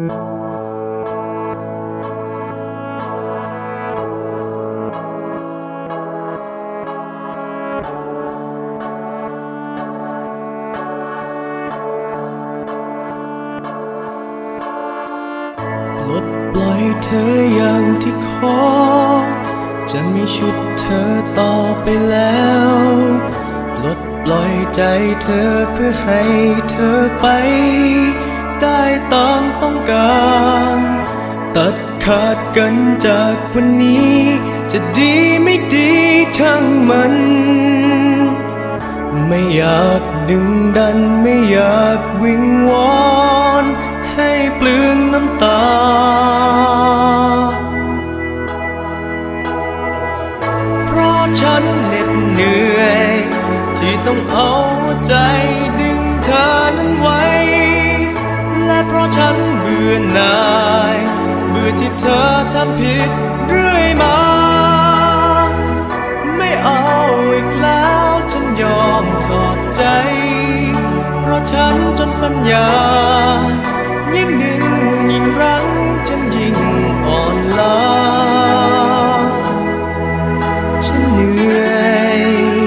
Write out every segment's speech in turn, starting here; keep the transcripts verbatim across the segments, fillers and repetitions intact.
ปลดปล่อยเธออย่างที่ขอจะไม่ชุดเธอต่อไปแล้วปลดปล่อยใจเธอเพื่อให้เธอไปได้ตามต้องการตัดขาดกันจากวันนี้จะดีไม่ดีช่างมันไม่อยากดึงดันไม่อยากวิงวอนให้เปลืองน้ำตาเพราะฉันเหน็ดเหนื่อยที่ต้องเอาใจดึงเธอนั้นไว้และเพราะฉันเบื่อหน่ายเบื่อที่เธอทำผิดเรื่อยมาไม่เอาอีกแล้วฉันยอมถอดใจเพราะฉันจนปัญญายิ่งดึงยิ่งรั้งฉันยิ่งอ่อนล้าฉันเหนื่อย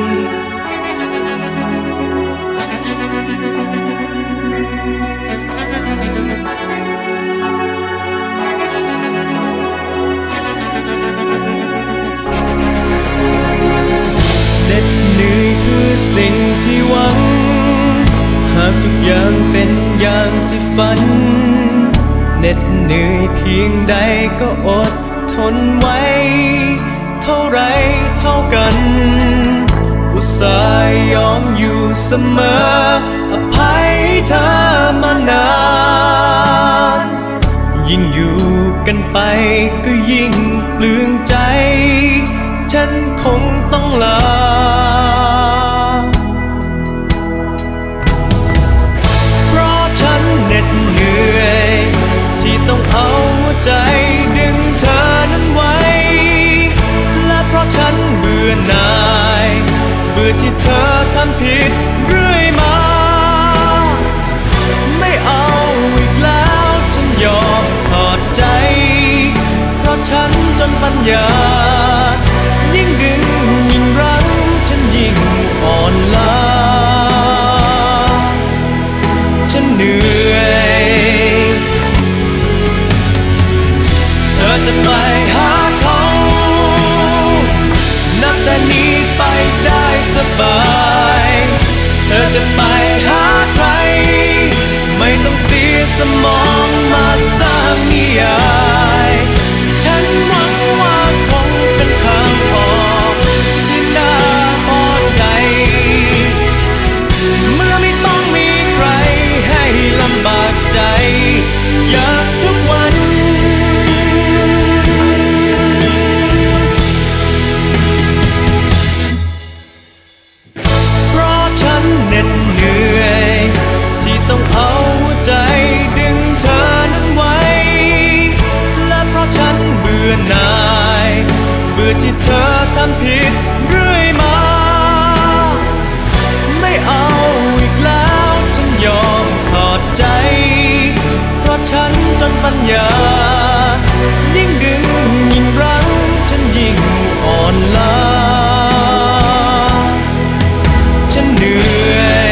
เหน็ดเหนื่อยเพื่อสิ่งที่หวังหากทุกอย่างเป็นอย่างที่ฝันเหน็ดเหนื่อยเพียงใดก็อดทนไว้เท่าไรเท่ากันอุตส่าห์ยอมอยู่เสมออภัยเธอมานานยิ่งอยู่กันไปก็ยิ่งเปลืองใจฉันคงต้องลาเหน็ดเหนื่อยที่ต้องเอาใจดึงเธอนั้นไว้และเพราะฉันเบื่อหน่ายเบื่อที่เธอทำผิดเรื่อยมาไม่เอาอีกแล้วฉันยอมถอดใจเพราะฉันจนปัญญายิ่งดึงยิ่งรั้งฉันยิ่งอ่อนล้าฉันเหนื่อยเธอจะไปหาเขานับแต่นี้ไปได้สบายเธอจะไปหาใครไม่ต้องเสียสมองมาสร้างนิยายฉันหวังว่าคงเป็นทางออกที่น่าพอใจเมื่อไม่ต้องมีใครให้ลำบากใจอยากทุกวันเพราะฉันเหน็ดเหนื่อยที่ต้องเอาใจดึงเธอนั้นไว้และเพราะฉันเบื่อหน่ายเบื่อที่เธอทำผิดเรื่อยมาไม่เอาอีกแล้วฉันยอมถอดใจเพราะฉันจนปัญญายิ่งดึงยิ่งรั้งฉันยิ่งอ่อนล้าฉันเหนื่อย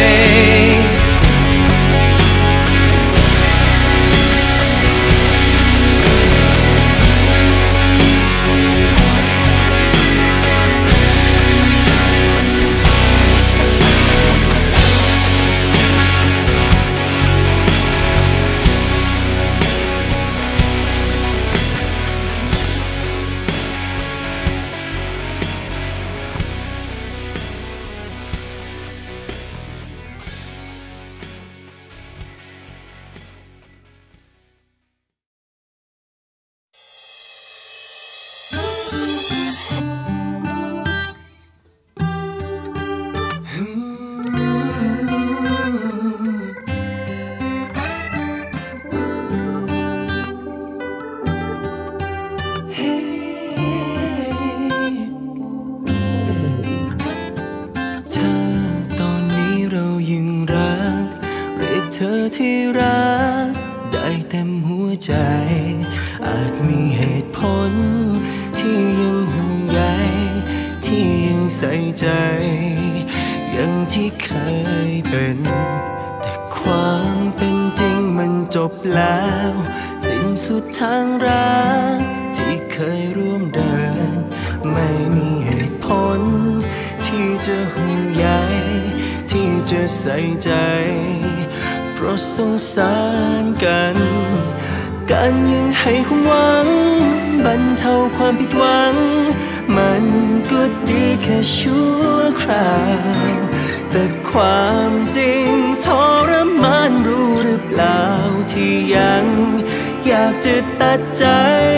ที่รักได้เต็มหัวใจอาจมีเหตุผลที่ยังห่วงใยที่ยังใส่ใจอย่างที่เคยเป็นแต่ความเป็นจริงมันจบแล้วสิ้นสุดทางรักที่เคยร่วมเดินไม่มีเหตุผลที่จะห่วงใยที่จะใส่ใจเพราะสงสารกันกันยังให้ความหวังบรรเทาความผิดหวังมันก็ดีแค่ชั่วคราวแต่ความจริงทรมานรู้หรือเปล่าที่ยังอยากจะตัดใจ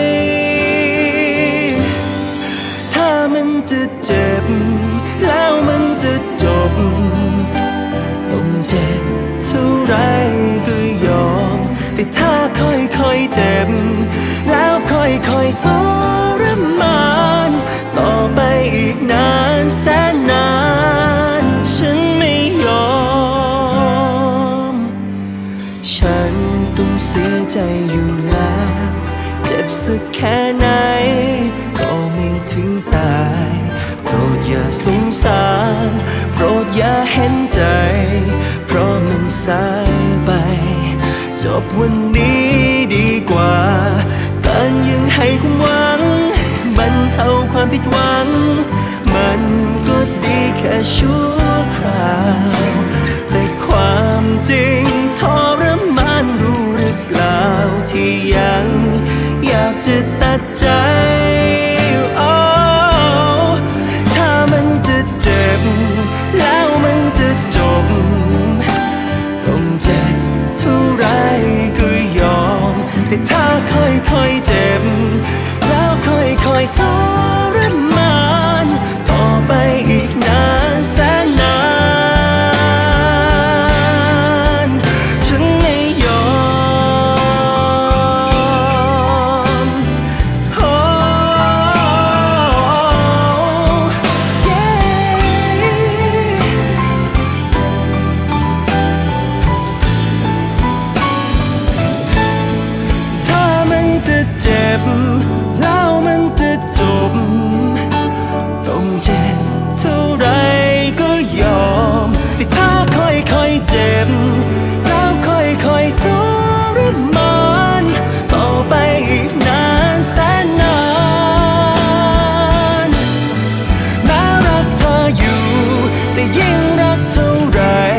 ถ้ามันจะเจ็บแล้วมันจะจบต้องเจ็บเท่าไรก็ยอมแต่ถ้าค่อยๆเจ็บแล้วค่อยๆทรมานต่อไปอีกนานแสนนานฉันไม่ยอมฉันต้องเสียใจอยู่แล้วเจ็บสักแค่ไหนก็ไม่ถึงตายโปรดอย่าสงสารโปรดอย่าเห็นใจเพราะมันสายไปจบวันนี้ดีกว่าการยังให้ความหวังบรรเทาความผิดหวังมันก็ดีแค่ชั่วคราวแต่ความจริงทรมานรู้หรือเปล่าที่ยังอยากจะตัดใจถ้ามันจะเจ็บแล้วมันจะจบต้องเจ็บเท่าไรก็ยอมแต่ถ้าค่อยๆเจ็บแล้วค่อยๆทรมานต่อไปอีกนานแสนนานฉันไม่ยอมโอ้ถ้ามันจะเจ็บแล้วมันจะจบต้องเจ็บเท่าไรก็ยอมแต่ถ้าค่อยๆเจ็บแล้วค่อยๆทรมานต่อไปอีกนานแสนนานแม้รักเธออยู่แต่ยิ่งรักเท่าไร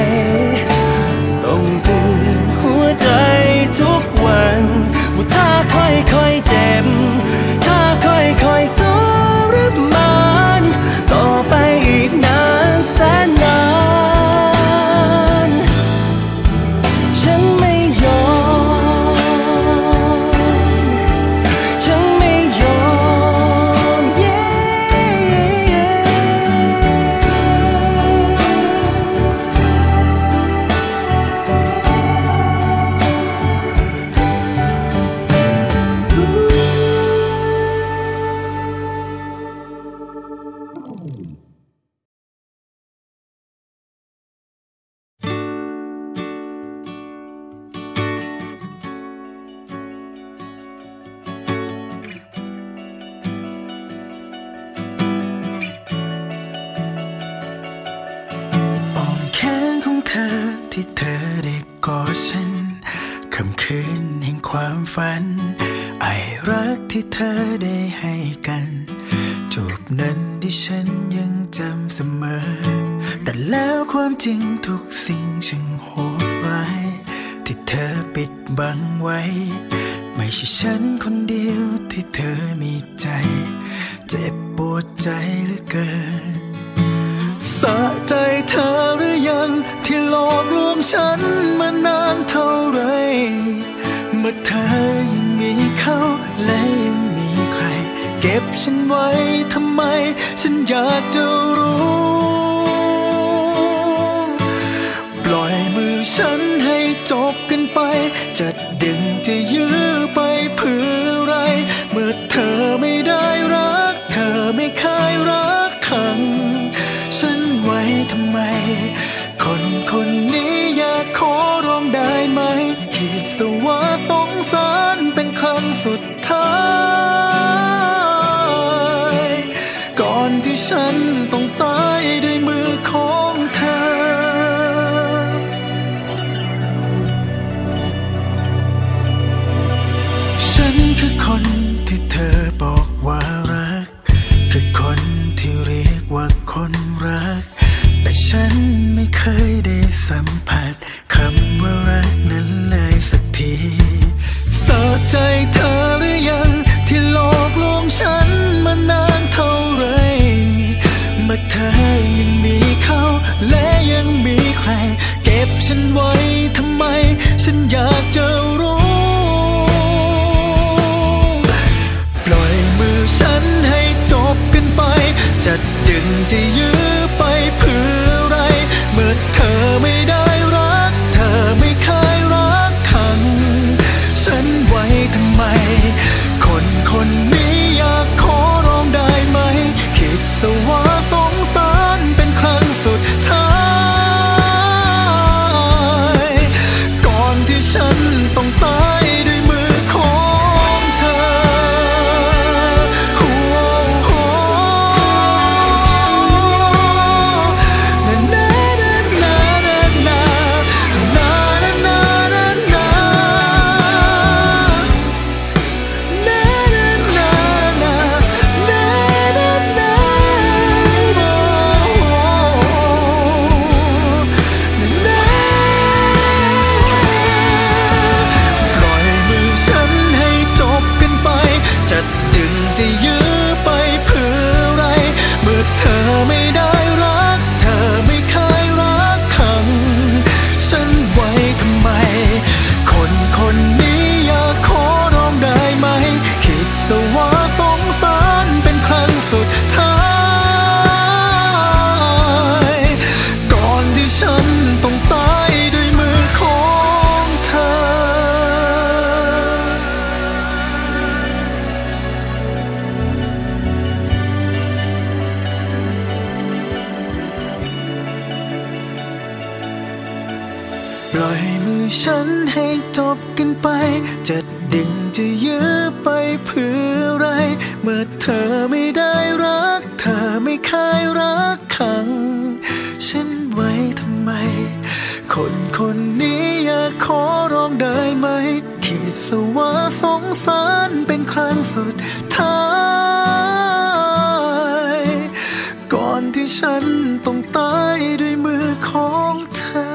ต้องเตือนหัวใจทุกวันว่าถ้าค่อยๆเจ็บถ้าค่อยๆทรมานต่อไปอีกนานแสนนานฉันไม่ยอมฉันไม่ยอม yeah. อ้อมแขนของเธอที่เธอได้กอดฉันค่ำคืนแห่งความฝันไอรักที่เธอได้ให้กันจูบนั้นที่ฉันยังจำเสมอแต่แล้วความจริงทุกสิ่งช่างโหดร้ายที่เธอปิดบังไว้ไม่ใช่ฉันคนเดียวที่เธอมีใจเจ็บปวดใจเหลือเกินสะใจเธอหรือยังที่หลอกลวงฉันมานานเท่าไรเมื่อเธอยังมีเขาและยังมีใครเก็บฉันไว้ทำไมฉันอยากจะรู้ปล่อยมือฉันให้จบกันไปจะดึงจะยื้อไปเพื่ออะไรเมื่อเธอไม่ได้รักเธอไม่เคยรักขังฉันไว้ทำไมคนคนนี้อยากขอร้องได้ไหมคิดสว่าสงสารไปสุดท้ายก่อนที่ฉันต้องตายด้วยมือของเธอฉันคือคนที่เธอบอกว่ารักคือคนที่เรียกว่าคนรักแต่ฉันไม่เคยได้สัมผัสคำว่ารักนั้นเลยสักทีสะใจเธอหรือยังที่หลอกลวงฉันมานานเท่าไรเมื่อเธอยังมีเขาและยังมีใครเก็บฉันไว้ทำไมฉันอยากจะรู้ปล่อยมือฉันให้จบกันไปจะดึงจะยื้อไปเพื่ออะไรเมื่อเธอไม่ได้รักเธอไม่เคยรักขังฉันไว้ทำไมคนคนนี้อยากขอร้องได้ไหมคิดซะว่าสงสารเป็นครั้งสุดท้ายก่อนที่ฉันต้องตายด้วยมือของเธอจะยื้อไปเพื่ออะไรเมื่อเธอไม่ได้รักเธอไม่เคยรักขังฉันไว้ทำไมคนคนนี้อยากขอร้องได้ไหมคิดซะว่าสงสารเป็นครั้งสุดท้ายก่อนที่ฉันต้องตายด้วยมือของเธอปล่อยมือฉันให้จบกันไปจะดึงจะยื้อไปเพื่ออะไรเมื่อเธอไม่ได้รักเธอไม่เคยรักขังฉันไว้ทำไมคนคนนี้อยากขอร้องได้ไหมคิดซะว่าสงสารเป็นครั้งสุดท้ายก่อนที่ฉันต้องตายด้วยมือของเธอ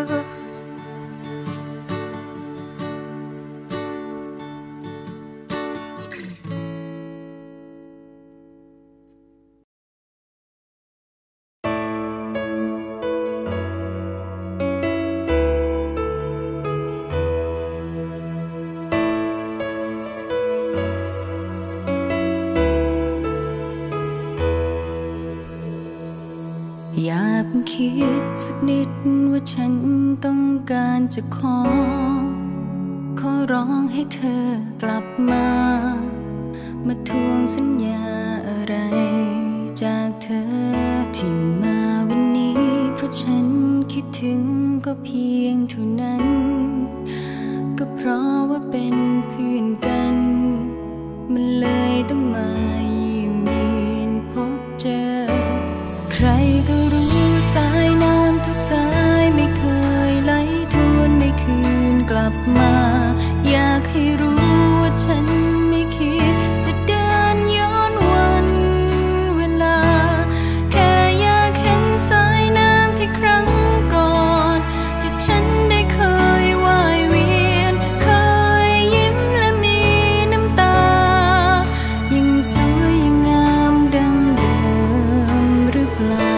อย่าเพิ่งคิดสักนิดว่าฉันต้องการจะขอขอร้องให้เธอกลับมามาทวงสัญญาอะไรจากเธอที่มาวันนี้เพราะฉันคิดถึงก็เพียงเท่านั้นก็เพราะว่าเป็นเพื่อนกันมันเลยต้องมายิ้มเย็นพบเจอใครก็รู้สายน้ำทุกสายไม่เคยไหลทวนไม่คืนกลับมาอยากให้รู้ว่าฉันไม่คิดจะเดินย้อนวันเวลาแค่อยากเห็นสายน้ำที่ครั้งก่อนที่ฉันได้เคยว่ายเวียนเคยยิ้มและมีน้ำตายังสวยยังงามดังเดิมหรือเปล่า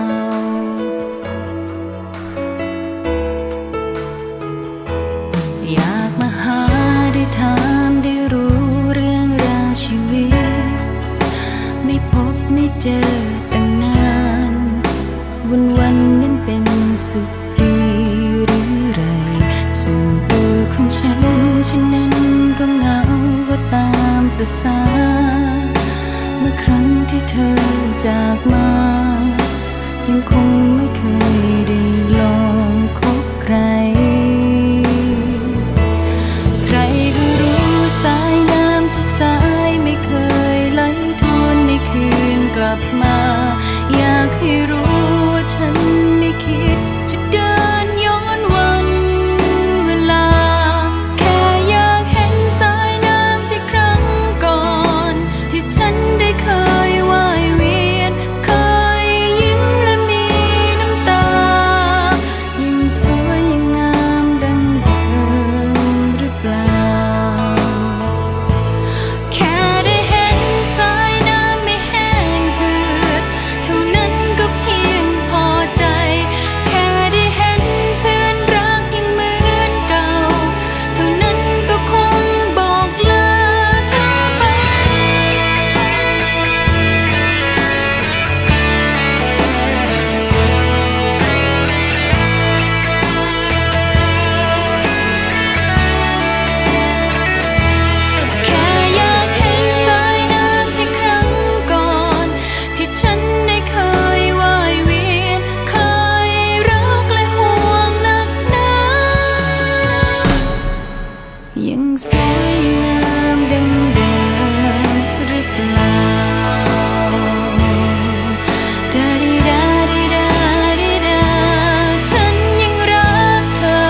อยากมาหาได้ถามได้รู้เรื่องราวชีวิตไม่พบไม่เจอตั้งนานวันวันนั้นเป็นสุขดีหรือไรส่วนตัวของฉันฉันนั้นก็เหงาก็ตามประสาเมื่อครั้งที่เธอจากมายังคงไม่เคยได้ลองคบใครใครก็รู้สายน้ยังสวยงามดังเดิมหรือเปล่าดาดิดาดิดาดิดาฉันยังรักเธอ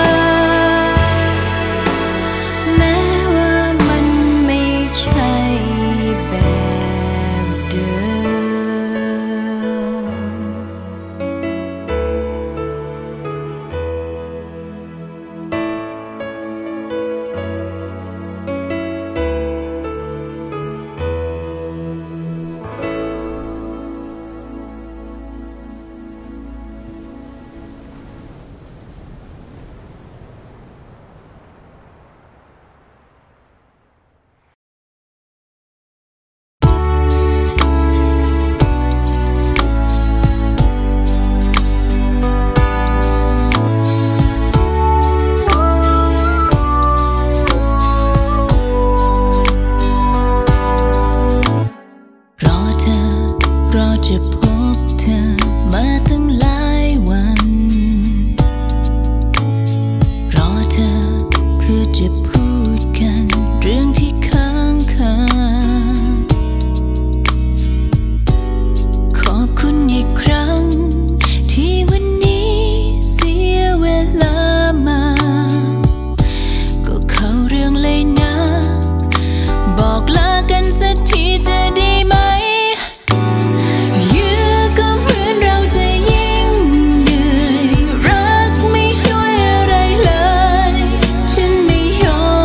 แม้ว่ามันไม่ใช่แบบเดิมรอจะพบเธอมาตั้งหลายวันรอเธอเพื่อจะพูดกันเรื่องที่ค้างคาขอบคุณอีกครั้งที่วันนี้เสียเวลามาก็เข้าเรื่องเลยนะบอกลากันสักทีจะดีไหมย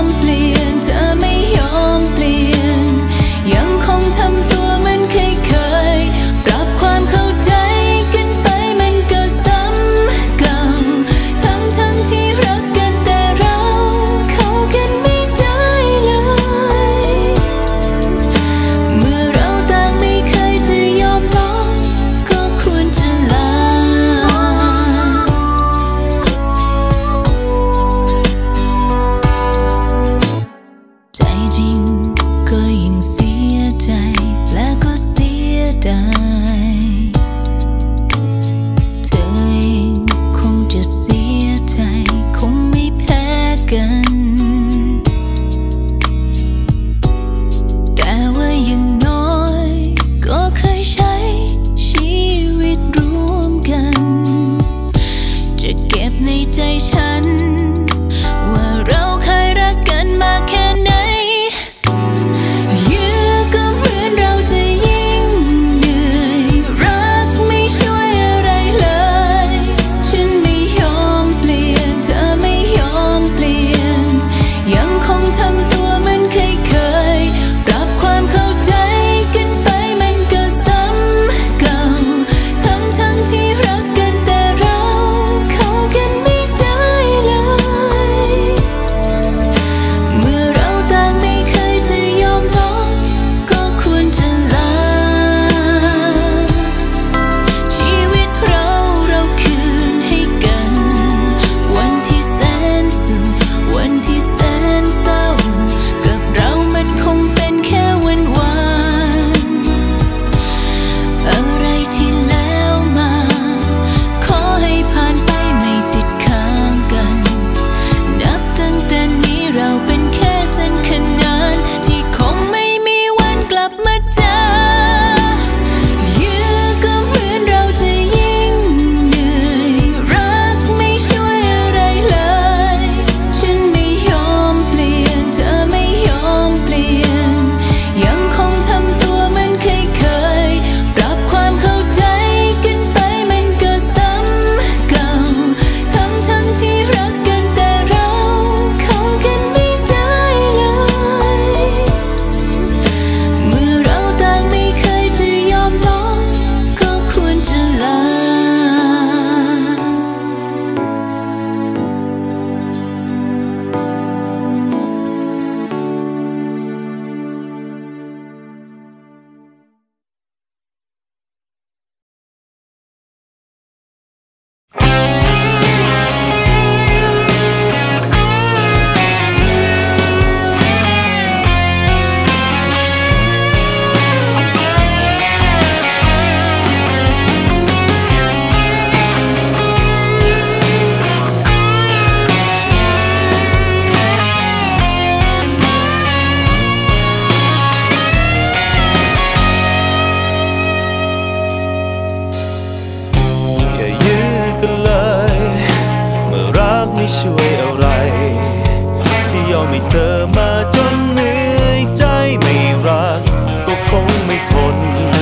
มให้เธอมาจนเหนื่อยใจไม่รักก็คงไม่ทน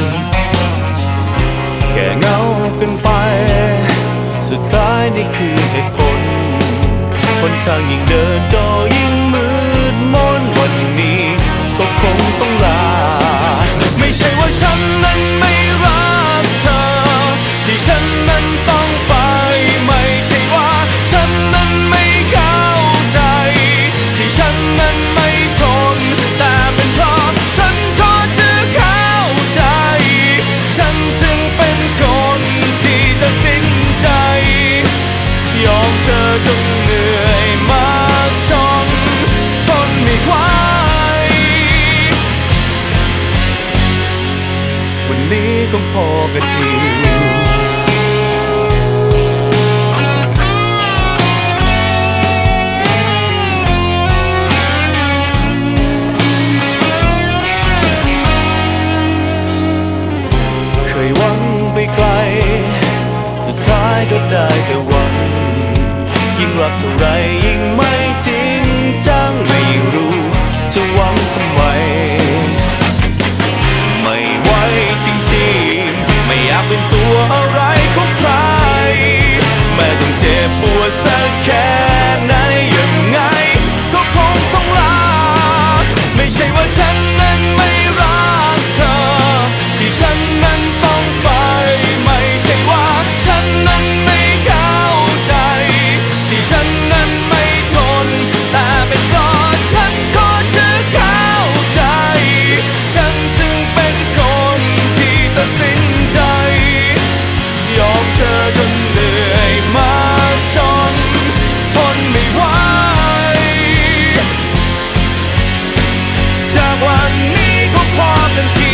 แก่เงากันไปสุดท้ายนี่คือเหตุผลหนทางยิ่งเดินก็ยิ่งมืดมนวันนี้ก็คงต้องลาไม่ใช่ว่าฉันนั้นไม่รักเธอที่ฉันนั้นต้องไปไม่ใช่ว่าฉันนั้นไม่เข้าใจที่ฉันนั้นไม่ทนแต่เป็นเพราะฉันก็จะเข้าใจฉันจึงเป็นคนที่ตัดสินใจยอมเธอจนเหนื่อยมากจนทนไม่ไหววันนี้คงพอกันทีเคยหวังไปไกลสุดท้ายก็ได้แต่หวังยิ่งรักเท่าไรยิ่งไม่จริงจังไม่รู้จะหวังทำไมไม่ไหวจริงๆไม่อยากเป็นตัวอะไรของใครแม้ต้องเจ็บปวดสักแค่ไหนยังไงก็คงต้องลาไม่ใช่ว่าฉันนั้นไม่รักเธอที่ฉันนั้นต้องไปไม่ใช่ว่าฉันนั้นไม่เข้าใจที่ฉันนั้นไม่ทนแต่เป็นเพราะฉันก็จะเข้าใจฉันจึงเป็นคนที่ตัดสินใจยอมเธอจนเหนื่อยมากจนทนไม่ไหวจากวันนี้ก็พอกันที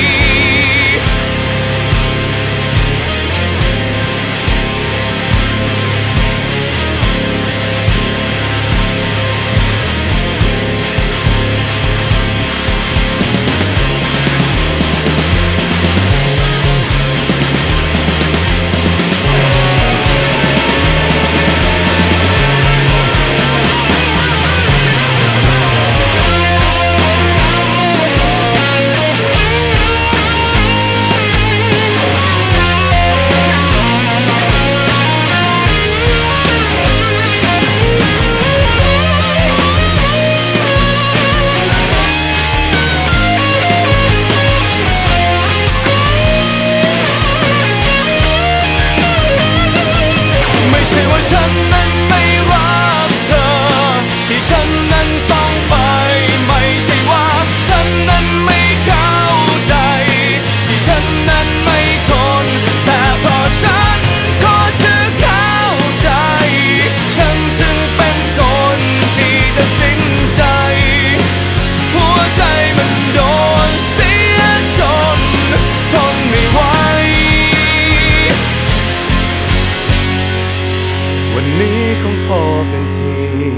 ฉันนั้นไม่รักเธอที่ฉันนั้นต้องไปไม่ใช่ว่าฉันนั้นไม่เข้าใจที่ฉันนั้นไม่ทนแต่เพราะฉันก็จะเข้าใจฉันจึงเป็นคนที่ตัดสินใจหัวใจมันโดนเสียจนทนไม่ไหววันนี้คงพอกันที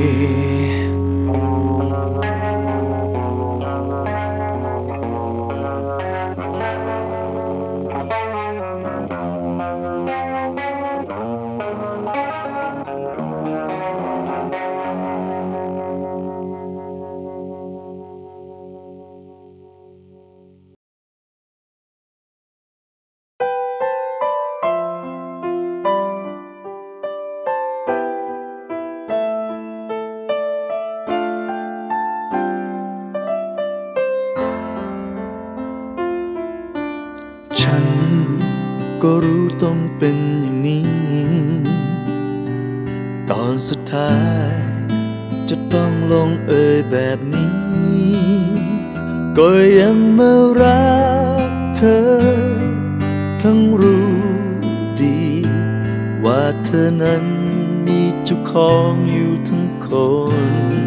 ฉันก็รู้ต้องเป็นอย่างนี้ตอนสุดท้ายจะต้องลงเอยแบบนี้ก็ยังมารักเธอทั้งรู้ดีว่าเธอนั้นมีเจ้าของอยู่ทั้งคน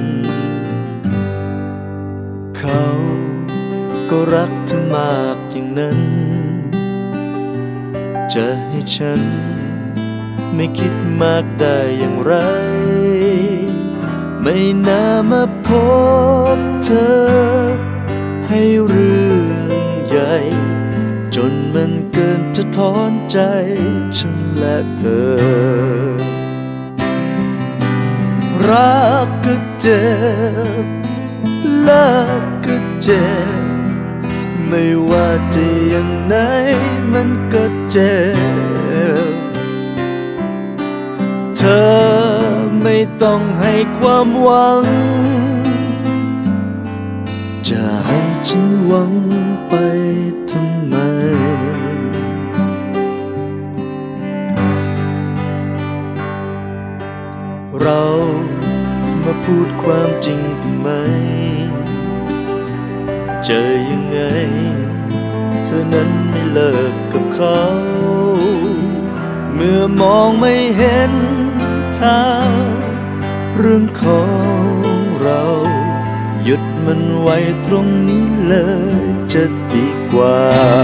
เขาก็รักเธอมากอย่างนั้นจะให้ฉันไม่คิดมากได้อย่างไรไม่น่ามาพบเธอให้เรื่องใหญ่จนมันเกินจะถอนใจฉันและเธอรักก็เจ็บเลิกก็เจ็บไม่ว่าจะยังไงมันก็เจ็บเธอไม่ต้องให้ความหวังจะให้ฉันหวังไปทำไมเรามาพูดความจริงกันไหมเจอยังไงเธอนั้นไม่เลิกกับเขาเมื่อมองไม่เห็นทางเรื่องของเราหยุดมันไว้ตรงนี้เลยจะดีกว่า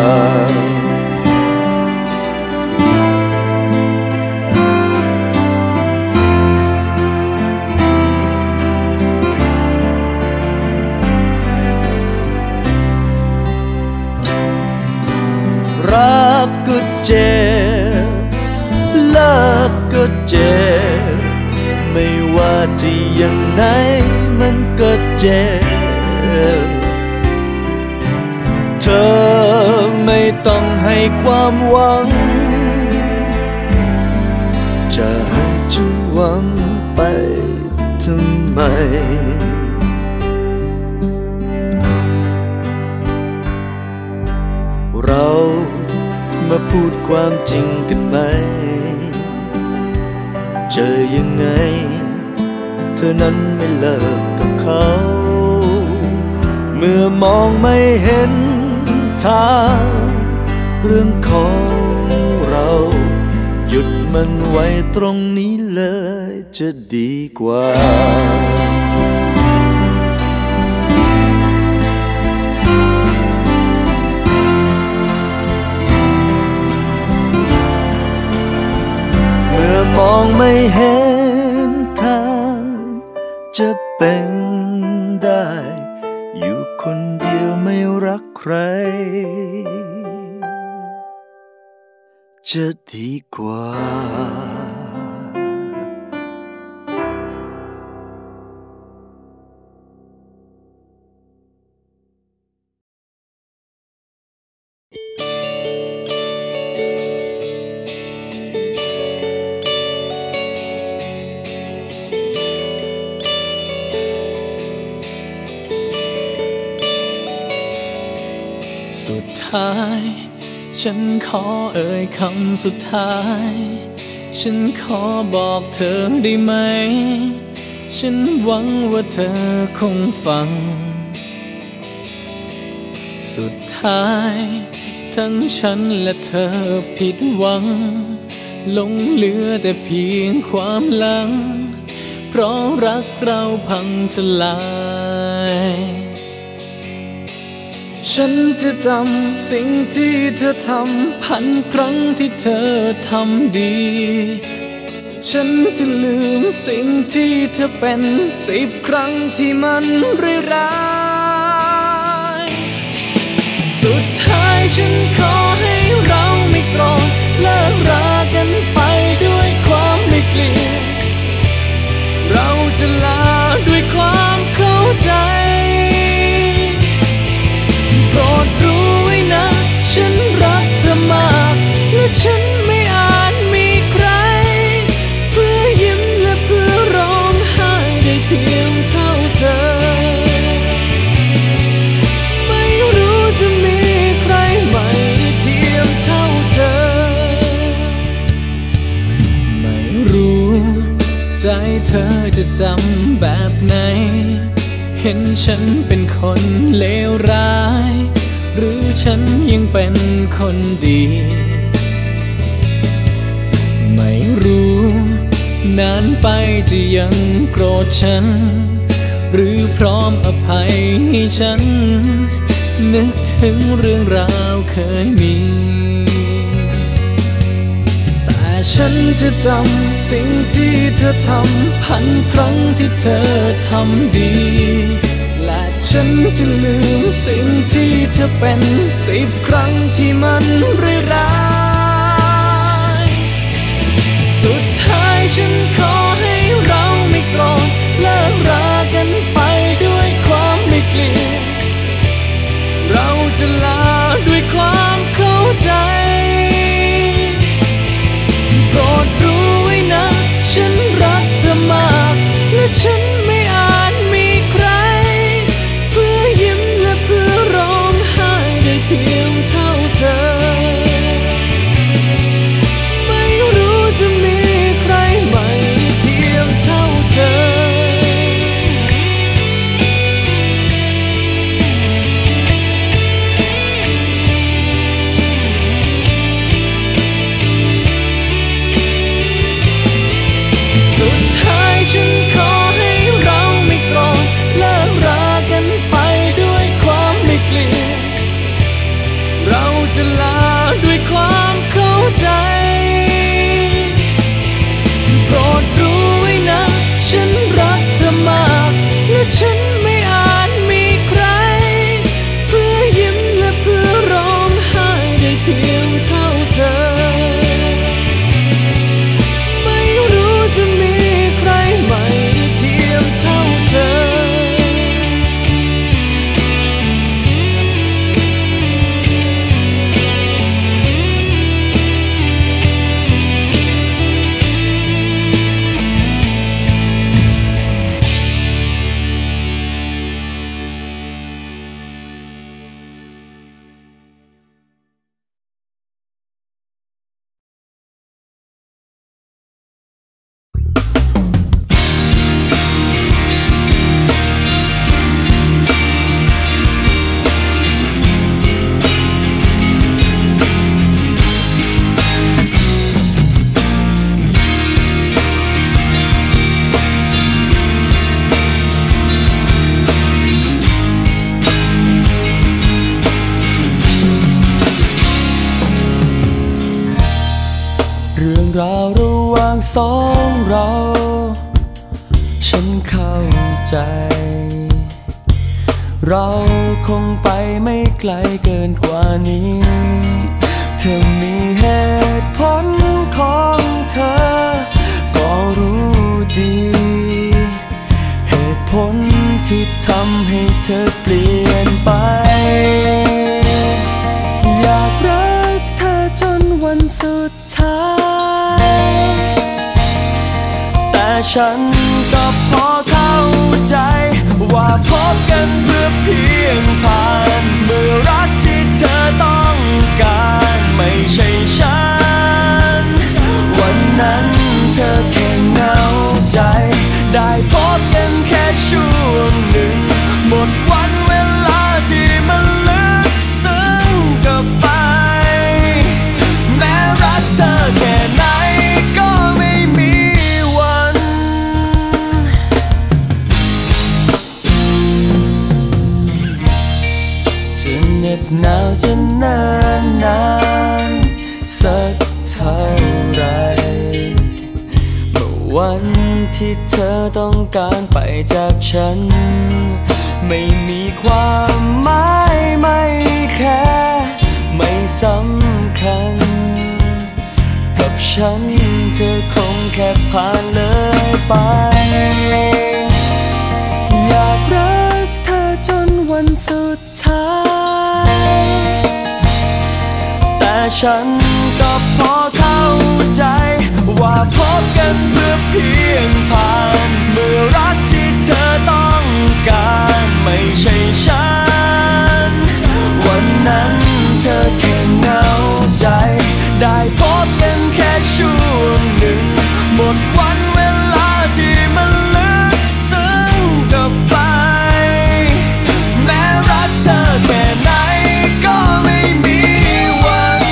รักก็เจ็บเลิกก็เจ็บไม่ว่าจะยังไงมันก็เจ็บเธอไม่ต้องให้ความหวังจะให้ฉันหวังไปทำไมเรามาพูดความจริงกันไหมเจอยังไงเธอนั้นไม่เลิกกับเขาเมื่อมองไม่เห็นทางเรื่องของเราหยุดมันไว้ตรงนี้เลยจะดีกว่ามองไม่เห็นทางจะเป็นได้อยู่คนเดียวไม่รักใครจะดีกว่าสุดท้ายฉันขอเอ่ยคำสุดท้ายฉันขอบอกเธอได้ไหมฉันหวังว่าเธอคงฟังสุดท้ายทั้งฉันและเธอผิดหวังหลงเหลือแต่เพียงความหลังเพราะรักเราพังทลายฉันจะจำสิ่งที่เธอทำพันครั้งที่เธอทำดีฉันจะลืมสิ่งที่เธอเป็นสิบครั้งที่มันร้ายสุดท้ายฉันขอให้เราไม่โกรธเลิกรากันไปด้วยความไม่เกลียดเราจะลาด้วยความเข้าใจโปรดรู้ไว้นะฉันรักเธอมากและฉันไม่อาจมีใครเพื่อยิ้มและเพื่อร้องไห้ได้เทียมเท่าเธอไม่รู้จะมีใครใหม่ได้เทียมเท่าเธอไม่รู้ใจเธอจะจำแบบไหนเห็นฉันเป็นคนเลวร้ายหรือฉันยังเป็นคนดีไม่รู้นานไปจะยังโกรธฉันหรือพร้อมอภัยให้ฉันนึกถึงเรื่องราวเคยมีแต่ฉันจะจำสิ่งที่เธอทำพันครั้งที่เธอทำดีและฉันจะลืมสิ่งที่เธอเป็นสิบครั้งที่มันร้ายสุดท้ายฉันขอให้เราไม่โกรธเลิกรากันไปด้วยความไม่เกลียดสองเราฉันเข้าใจเราคงไปไม่ไกลเกินกว่านี้เธอมีเหตุผลของเธอก็รู้ดีเหตุผลที่ทำให้เธอเปลี่ยนไปอยากรักเธอจนวันสุดท้ายแต่ฉันก็พอเข้าใจว่าพบกันเพื่อเพียงผ่านเมื่อรักที่เธอต้องการไม่ใช่ฉันวันนั้นเธอแค่เหงาใจได้พบกันแค่ช่วงหนึ่งหมดวันเวลาที่มันลึกซึ้งกับไปแม้รักเธอแค่ไหนก็ไม่มีวันจะเหน็บหนาวจะนานนานสักเท่าไรเมื่อวันที่เธอต้องการไปจากฉันไม่มีความหมายไม่แค่ไม่สำคัญกับฉันเธอคงแค่ผ่านเลยไปอยากรักเธอจนวันสุดท้ายแต่ฉันก็พอเข้าใจว่าพบกันเพื่อเพียงผ่านเมื่อรักที่เธอต้องการไม่ใช่ฉันวันนั้นเธอแค่เหงาใจได้พบกันแค่ช่วงหนึ่งหมดวันเวลาที่มันลึกซึ้งกับไปแม้รักเธอแค่ไหนก็ไม่มีวัน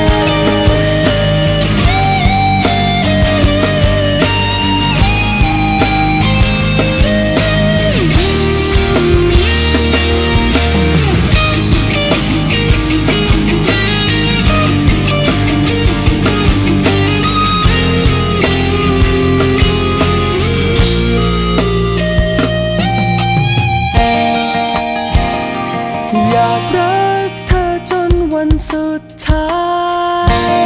อยากรักเธอจนวันสุดท้าย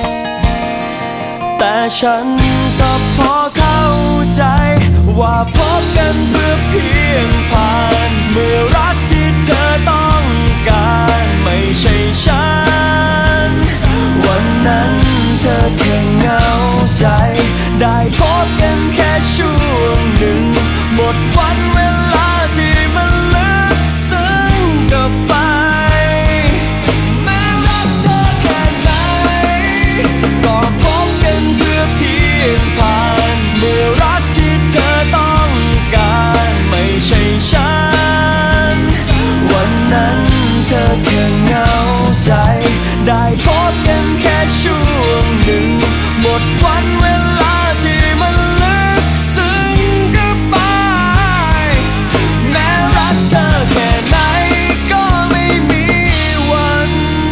แต่ฉันก็พอเข้าใจว่าพบกันเพื่อเพียงผ่านเมื่อรักที่เธอต้องการไม่ใช่ฉันวันนั้นเธอแค่เหงาใจได้พบกันแค่ช่วงหนึ่งหมดวันเวลาที่มันลึกซึ้งกับไปแม้รักเธอแค่ไหนก็พบกันเพื่อเพียงผ่านเมื่อรักที่เธอต้องการไม่ใช่ฉันวันนั้นเธอแค่เหงาใจได้พบกันแค่ช่วงหนึ่งหมดวันเวลาที่มันลึกซึ้งกับไปแม้รักเธอแค่ไหนก็ไม่มีวัน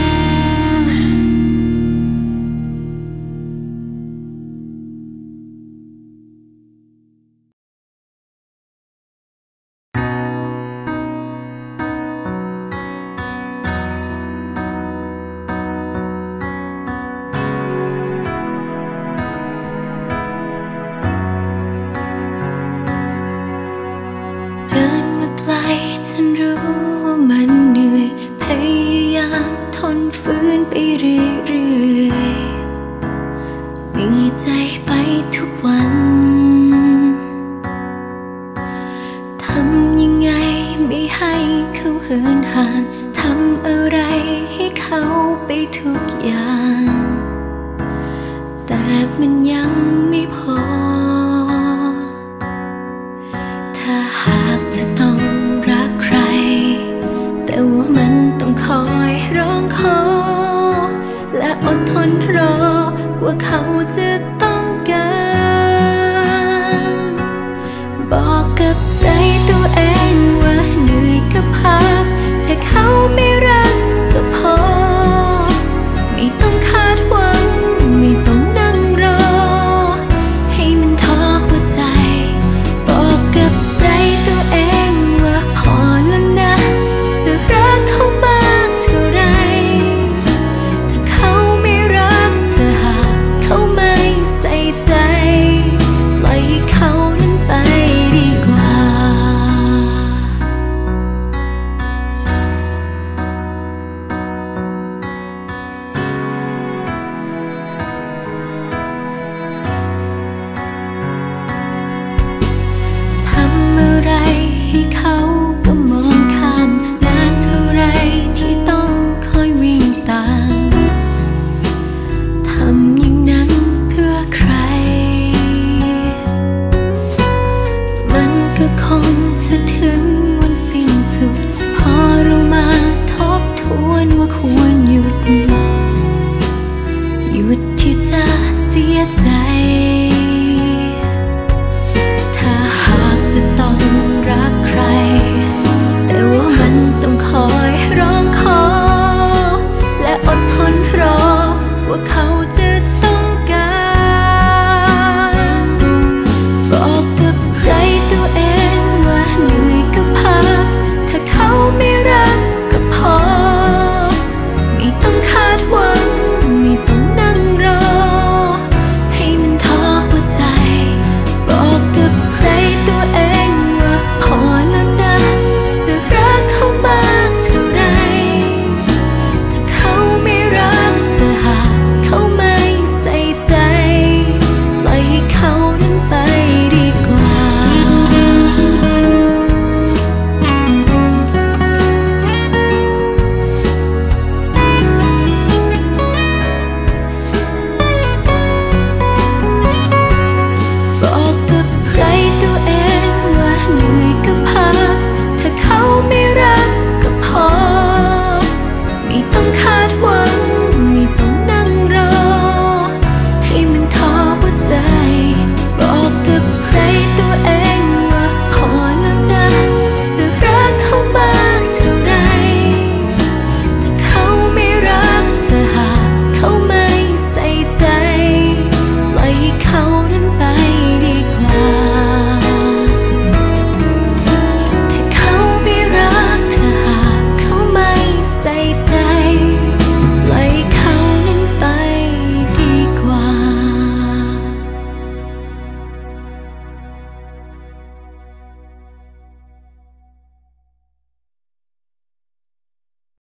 เดินมาไกลฉันรู้ว่ามันเหนื่อยพยายามทนฝืนไปเรื่อยๆเหนื่อยใจไปทุกวันทำยังไงไม่ให้เขาเหินห่างทำอะไรให้เขาไปทุกอย่างแต่มันยังไม่พอถ้าหากจะต้องรักใครแต่ว่ามันต้องคอยร้องขอและอดทนรอกว่าเขาจะ